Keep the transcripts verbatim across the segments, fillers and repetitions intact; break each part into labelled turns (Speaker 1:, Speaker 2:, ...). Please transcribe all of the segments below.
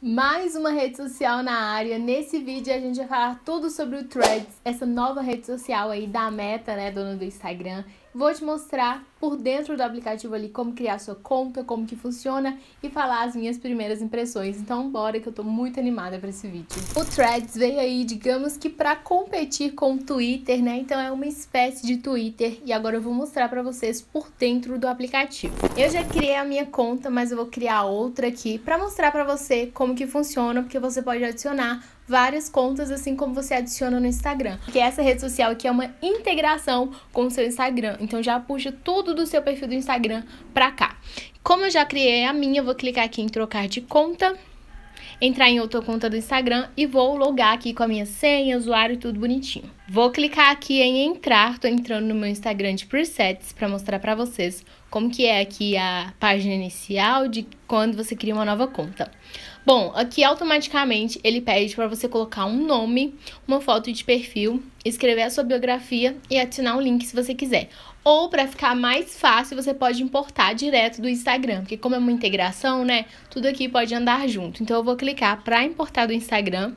Speaker 1: Mais uma rede social na área. Nesse vídeo a gente vai falar tudo sobre o Threads, essa nova rede social aí da Meta, né, dona do Instagram. Vou te mostrar por dentro do aplicativo ali como criar sua conta, como que funciona e falar as minhas primeiras impressões. Então bora que eu tô muito animada para esse vídeo. O Threads veio aí, digamos que para competir com o Twitter, né? Então é uma espécie de Twitter e agora eu vou mostrar para vocês por dentro do aplicativo. Eu já criei a minha conta, mas eu vou criar outra aqui para mostrar para você como que funciona, porque você pode adicionar várias contas, assim como você adiciona no Instagram. Porque essa rede social aqui é uma integração com o seu Instagram. Então já puxa tudo do seu perfil do Instagram pra cá. Como eu já criei a minha, eu vou clicar aqui em trocar de conta, entrar em outra conta do Instagram e vou logar aqui com a minha senha, usuário e tudo bonitinho. Vou clicar aqui em entrar, tô entrando no meu Instagram de presets pra mostrar pra vocês como que é aqui a página inicial de quando você cria uma nova conta. Bom, aqui automaticamente ele pede para você colocar um nome, uma foto de perfil, escrever a sua biografia e adicionar um link se você quiser. Ou para ficar mais fácil, você pode importar direto do Instagram, porque como é uma integração, né, tudo aqui pode andar junto. Então eu vou clicar para importar do Instagram.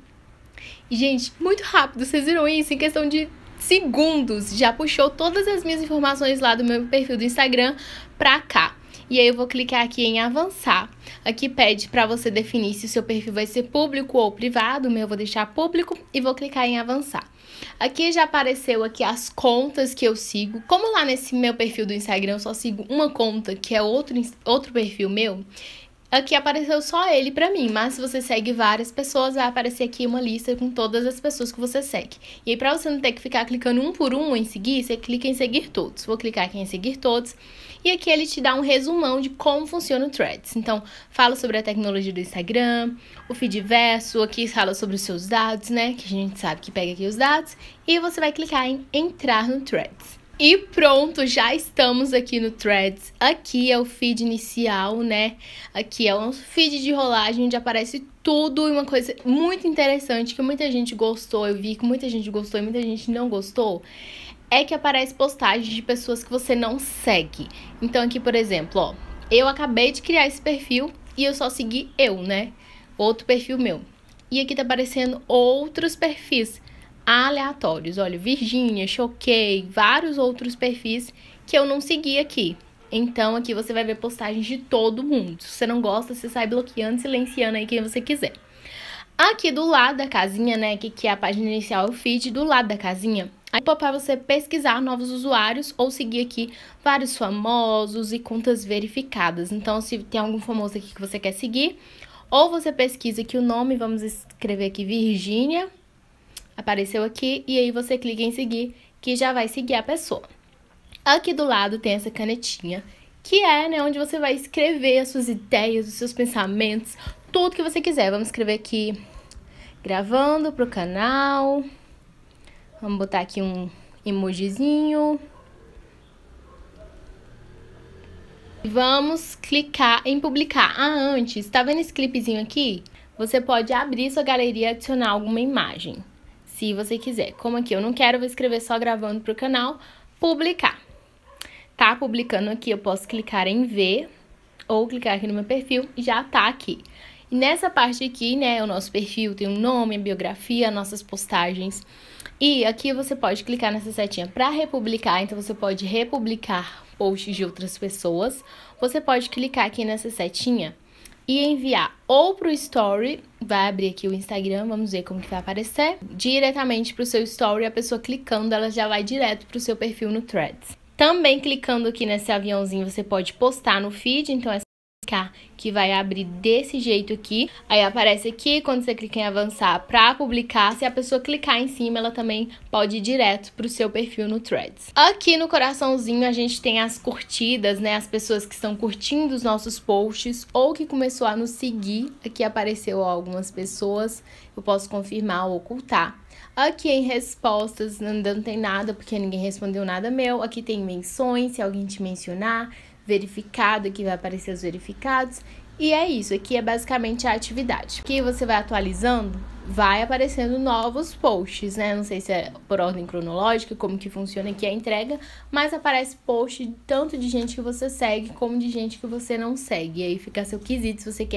Speaker 1: E gente, muito rápido, vocês viram isso? Em questão de segundos, já puxou todas as minhas informações lá do meu perfil do Instagram para cá. E aí eu vou clicar aqui em avançar. Aqui pede para você definir se o seu perfil vai ser público ou privado. O meu eu vou deixar público e vou clicar em avançar. Aqui já apareceu aqui as contas que eu sigo. Como lá nesse meu perfil do Instagram eu só sigo uma conta, que é outro, outro perfil meu, aqui apareceu só ele pra mim, mas se você segue várias pessoas, vai aparecer aqui uma lista com todas as pessoas que você segue. E aí, pra você não ter que ficar clicando um por um em seguir, você clica em seguir todos. Vou clicar aqui em seguir todos. E aqui ele te dá um resumão de como funciona o Threads. Então, fala sobre a tecnologia do Instagram, o feed verso, aqui fala sobre os seus dados, né? Que a gente sabe que pega aqui os dados. E você vai clicar em entrar no Threads. E pronto, já estamos aqui no Threads. Aqui é o feed inicial, né? Aqui é um feed de rolagem onde aparece tudo e uma coisa muito interessante que muita gente gostou, eu vi que muita gente gostou e muita gente não gostou, é que aparece postagens de pessoas que você não segue. Então aqui, por exemplo, ó, eu acabei de criar esse perfil e eu só segui eu, né? Outro perfil meu. E aqui tá aparecendo outros perfis aleatórios, olha, Virgínia, Choquei, vários outros perfis que eu não segui aqui. Então aqui você vai ver postagens de todo mundo. Se você não gosta, você sai bloqueando, silenciando aí quem você quiser. Aqui do lado da casinha, né, que, que é a página inicial, o feed, do lado da casinha, aí para você pesquisar novos usuários ou seguir aqui vários famosos e contas verificadas. Então se tem algum famoso aqui que você quer seguir, ou você pesquisa aqui o nome, vamos escrever aqui Virgínia, apareceu aqui, e aí você clica em seguir, que já vai seguir a pessoa. Aqui do lado tem essa canetinha, que é, né, onde você vai escrever as suas ideias, os seus pensamentos, tudo que você quiser. Vamos escrever aqui, gravando pro canal. Vamos botar aqui um emojizinho. Vamos clicar em publicar. Ah, antes, tá vendo esse clipezinho aqui? Você pode abrir sua galeria e adicionar alguma imagem, se você quiser. Como aqui eu não quero, vou escrever só gravando pro canal, publicar. Tá publicando aqui, eu posso clicar em ver, ou clicar aqui no meu perfil e já tá aqui. E nessa parte aqui, né, o nosso perfil tem um nome, a biografia, nossas postagens. E aqui você pode clicar nessa setinha para republicar, então você pode republicar posts de outras pessoas. Você pode clicar aqui nessa setinha e enviar ou pro story, vai abrir aqui o Instagram, vamos ver como que vai aparecer, diretamente pro seu story, a pessoa clicando, ela já vai direto pro seu perfil no Threads. Também clicando aqui nesse aviãozinho, você pode postar no feed, então é clicar que vai abrir desse jeito aqui. Aí aparece aqui, quando você clica em avançar para publicar, se a pessoa clicar em cima, ela também pode ir direto pro seu perfil no Threads. Aqui no coraçãozinho a gente tem as curtidas, né, as pessoas que estão curtindo os nossos posts ou que começou a nos seguir. Aqui apareceu algumas pessoas, eu posso confirmar ou ocultar. Aqui em respostas ainda não tem nada, porque ninguém respondeu nada meu. Aqui tem menções, se alguém te mencionar, verificado, aqui vai aparecer os verificados. E é isso, aqui é basicamente a atividade. Aqui você vai atualizando, vai aparecendo novos posts, né? Não sei se é por ordem cronológica, como que funciona aqui a entrega, mas aparece post tanto de gente que você segue, como de gente que você não segue. E aí fica a seu quesito se você quer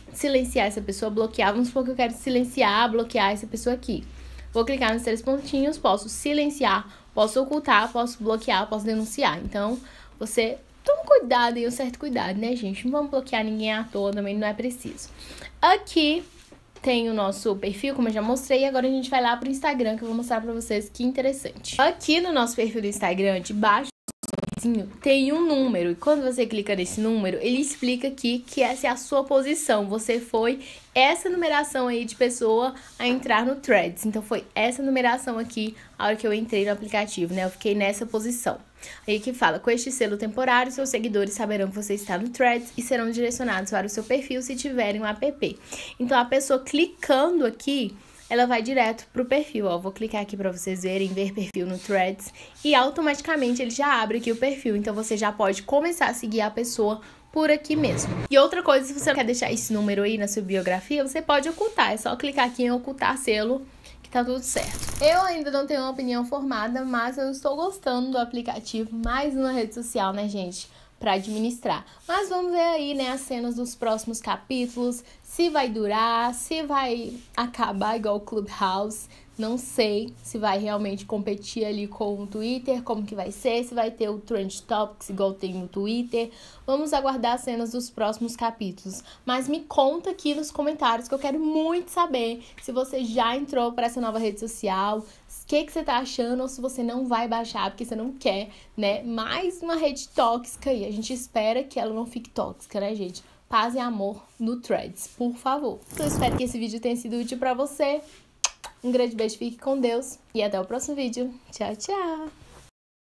Speaker 1: silenciar essa pessoa, bloquear. Vamos supor que eu quero silenciar, bloquear essa pessoa aqui. Vou clicar nos três pontinhos, posso silenciar, posso ocultar, posso bloquear, posso denunciar. Então, você toma cuidado e um certo cuidado, né, gente? Não vamos bloquear ninguém à toa, também não é preciso. Aqui tem o nosso perfil, como eu já mostrei, e agora a gente vai lá pro Instagram, que eu vou mostrar pra vocês que interessante. Aqui no nosso perfil do Instagram, debaixo tem um número, e quando você clica nesse número, ele explica aqui que essa é a sua posição. Você foi essa numeração aí de pessoa a entrar no Threads. Então, foi essa numeração aqui a hora que eu entrei no aplicativo, né? Eu fiquei nessa posição. Aí que fala, com este selo temporário, seus seguidores saberão que você está no Threads e serão direcionados para o seu perfil se tiverem um app. Então, a pessoa clicando aqui, ela vai direto pro perfil, ó. Vou clicar aqui pra vocês verem, ver perfil no Threads. E automaticamente ele já abre aqui o perfil. Então, você já pode começar a seguir a pessoa por aqui mesmo. E outra coisa, se você não quer deixar esse número aí na sua biografia, você pode ocultar. É só clicar aqui em ocultar selo, que tá tudo certo. Eu ainda não tenho uma opinião formada, mas eu estou gostando do aplicativo. Mais uma rede social, né, gente? Para administrar. Mas vamos ver aí, né, as cenas dos próximos capítulos, se vai durar, se vai acabar igual o Clubhouse, não sei se vai realmente competir ali com o Twitter, como que vai ser, se vai ter o Trend Topics igual tem no Twitter. Vamos aguardar as cenas dos próximos capítulos. Mas me conta aqui nos comentários que eu quero muito saber se você já entrou para essa nova rede social, o que, que você tá achando, ou se você não vai baixar porque você não quer, né? Mais uma rede tóxica aí. A gente espera que ela não fique tóxica, né, gente? Paz e amor no Threads, por favor. Então, eu espero que esse vídeo tenha sido útil pra você. Um grande beijo, fique com Deus e até o próximo vídeo. Tchau, tchau!